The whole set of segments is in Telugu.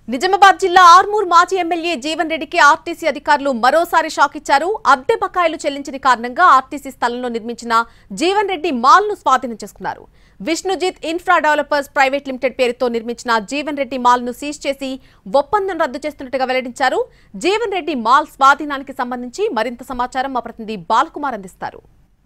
నిజామాబాద్ జిల్లా ఆర్మూర్ మాజీ ఎమ్మెల్యే జీవన్ రెడ్డికి ఆర్టీసీ అధికారులు మరోసారి షాక్ ఇచ్చారు. అద్దె బకాయిలు చెల్లించిన కారణంగా ఆర్టీసీ స్థలంలో నిర్మించిన జీవన్ రెడ్డి మాల్ ను స్వాధీనం చేసుకున్నారు. Vishnujit infra developers private limited పేరుతో నిర్మించిన జీవన్ రెడ్డి మాల్ ను సీజ్ చేసి ఒప్పందం రద్దు చేస్తున్నట్టుగా వెల్లడించారు. జీవన్ రెడ్డి మాల్ స్వాధీనానికి సంబంధించి మరింత సమాచారం మా ప్రతినిధి బాలకుమార్ అందిస్తారు.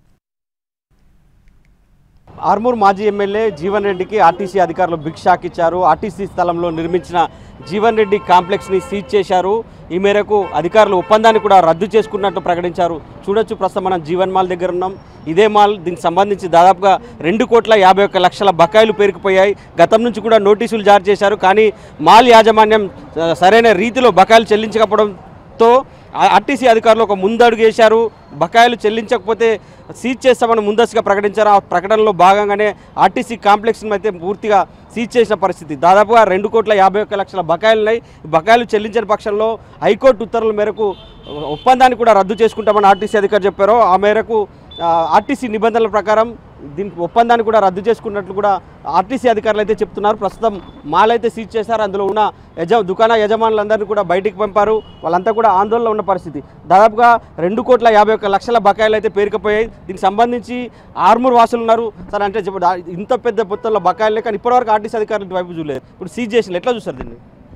ఆర్మూర్ మాజీ ఎమ్మెల్యే జీవన్ రెడ్డికి ఆర్టీసీ అధికారులు బిగ్ షాక్ ఇచ్చారు. ఆర్టీసీ స్థలంలో నిర్మించిన జీవన్ రెడ్డి కాంప్లెక్స్ని సీజ్ చేశారు. ఈ మేరకు అధికారులు ఒప్పందాన్ని కూడా రద్దు చేసుకున్నట్టు ప్రకటించారు. చూడొచ్చు, ప్రస్తుతం మనం జీవన్ మాల్ దగ్గర ఉన్నాం. ఇదే మాల్, దీనికి సంబంధించి దాదాపుగా 2,51,00,000 బకాయిలు పేరుకుపోయాయి. గతం నుంచి కూడా నోటీసులు జారీ చేశారు. కానీ మాల్ యాజమాన్యం సరైన రీతిలో బకాయిలు చెల్లించకపోవడంతో ఆర్టీసీ అధికారులు ఒక ముందడుగు వేశారు. బకాయిలు చెల్లించకపోతే సీజ్ చేస్తామని ముందస్తుగా ప్రకటించారు. ఆ ప్రకటనలో భాగంగానే ఆర్టీసీ కాంప్లెక్స్ను అయితే పూర్తిగా సీజ్ చేసిన పరిస్థితి. దాదాపుగా 2,51,00,000 బకాయిలున్నాయి. బకాయిలు చెల్లించిన పక్షంలో హైకోర్టు ఉత్తర్వుల మేరకు ఒప్పందాన్ని కూడా రద్దు చేసుకుంటామని ఆర్టీసీ అధికారులు చెప్పారు. ఆ మేరకు ఆర్టీసీ నిబంధనల ప్రకారం దీనికి ఒప్పందాన్ని కూడా రద్దు చేసుకున్నట్లు కూడా ఆర్టీసీ అధికారులు అయితే చెప్తున్నారు. ప్రస్తుతం మాల్ అయితే సీజ్ చేశారు. అందులో ఉన్న దుకాణ యజమానులందరినీ కూడా బయటికి పంపారు. వాళ్ళంతా కూడా ఆందోళనలో ఉన్న పరిస్థితి. దాదాపుగా 2,51,00,000 బకాయిలు అయితే పేరుకుపోయాయి. దీనికి సంబంధించి ఆర్మూర్ వాసులు ఉన్నారు. సార్, అంటే ఇంత పెద్ద మొత్తంలో బకాయిలు కానీ ఇప్పటివరకు ఆర్టీసీ అధికారులు వైపు చూడలేదు. ఇప్పుడు సీజ్ చేసి ఎట్లా చూస్తారు దీన్ని?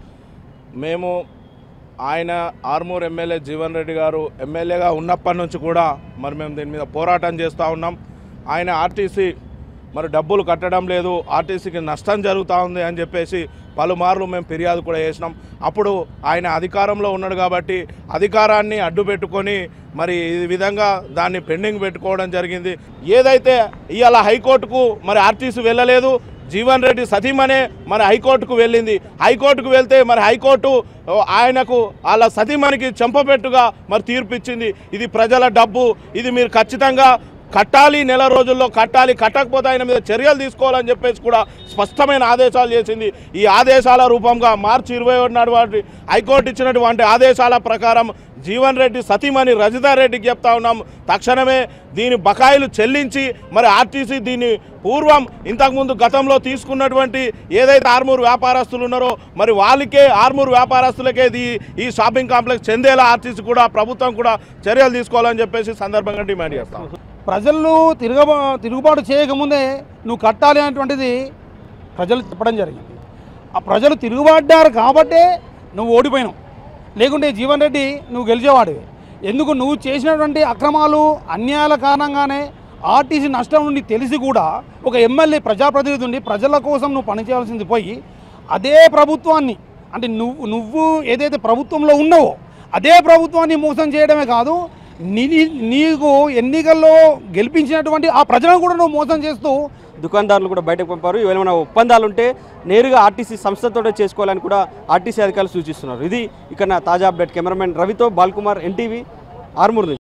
మేము ఆయన ఆర్మూర్ ఎమ్మెల్యే జీవన్ రెడ్డి గారు ఎమ్మెల్యేగా ఉన్నప్పటి నుంచి కూడా మేము దీని మీద పోరాటం చేస్తూ ఉన్నాం. ఆయన ఆర్టీసీ డబ్బులు కట్టడం లేదు, ఆర్టీసీకి నష్టం జరుగుతూ ఉంది అని చెప్పేసి పలుమార్లు మేము ఫిర్యాదు కూడా చేసినాం. అప్పుడు ఆయన అధికారంలో ఉన్నాడు కాబట్టి అధికారాన్ని అడ్డు పెట్టుకొని ఈ విధంగా దాన్ని పెండింగ్ పెట్టుకోవడం జరిగింది. ఏదైతే ఇవాళ హైకోర్టుకు ఆర్టీసీ వెళ్ళలేదు, జీవన్ రెడ్డి సతీమనే హైకోర్టుకు వెళ్ళింది. హైకోర్టుకు వెళ్తే హైకోర్టు ఆయనకు వాళ్ళ సతీమణికి చెంపపెట్టుగా తీర్పు ఇచ్చింది. ఇది ప్రజల డబ్బు, ఇది మీరు ఖచ్చితంగా కట్టాలి, నెల రోజుల్లో కట్టాలి, కట్టకపోతే ఆయన మీద చర్యలు తీసుకోవాలని చెప్పేసి కూడా స్పష్టమైన ఆదేశాలు చేసింది. ఈ ఆదేశాల రూపంగా మార్చి 21 నాడు హైకోర్టు ఇచ్చినటువంటి ఆదేశాల ప్రకారం జీవన్ రెడ్డి సతీమణి రజితారెడ్డికి చెప్తా ఉన్నాం, తక్షణమే దీని బకాయిలు చెల్లించి ఆర్టీసీ దీన్ని పూర్వం ఇంతకుముందు గతంలో తీసుకున్నటువంటి ఏదైతే ఆర్మూర్ వ్యాపారస్తులు ఉన్నారో వాళ్ళకే, ఆర్మూర్ వ్యాపారస్తులకే ఈ షాపింగ్ కాంప్లెక్స్ చెందేలా ఆర్టీసీ కూడా ప్రభుత్వం కూడా చర్యలు తీసుకోవాలని చెప్పేసి సందర్భంగా డిమాండ్ చేస్తాం. ప్రజలు తిరుగుబాటు చేయకముందే నువ్వు కట్టాలి అనేటువంటిది ప్రజలు చెప్పడం జరిగింది. ఆ ప్రజలు తిరుగుబాటారు కాబట్టే నువ్వు ఓడిపోయినావు. లేకుంటే జీవన్ రెడ్డి నువ్వు గెలిచేవాడివి. ఎందుకు నువ్వు చేసినటువంటి అక్రమాలు అన్యాయాల కారణంగానే ఆర్టీసీ నష్టం నుండి తెలిసి కూడా ఒక ఎమ్మెల్యే ప్రజాప్రతినిధి ఉండి ప్రజల కోసం నువ్వు పనిచేయాల్సింది పోయి అదే ప్రభుత్వాన్ని, అంటే నువ్వు ఏదైతే ప్రభుత్వంలో ఉన్నావో అదే ప్రభుత్వాన్ని మోసం చేయడమే కాదు, నీకు ఎన్నికల్లో గెలిపించినటువంటి ఆ ప్రజలను కూడా నువ్వు మోసం చేస్తూ దుకాణదారులు కూడా బయటకు పంపారు. ఏమైనా ఒప్పందాలు ఉంటే నేరుగా ఆర్టీసీ సంస్థతో చేసుకోవాలని కూడా ఆర్టీసీ అధికారులు సూచిస్తున్నారు. ఇది ఇక్కడ తాజా అప్డేట్. కెమెరామెన్ రవితో బాలకుమార్, ఎన్టీవీ, ఆర్మూర్.